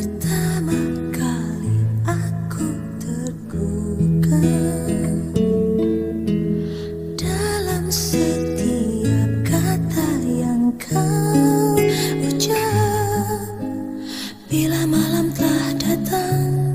Pertama kali aku tergugah dalam setiap kata yang kau ucap. Bila malam telah datang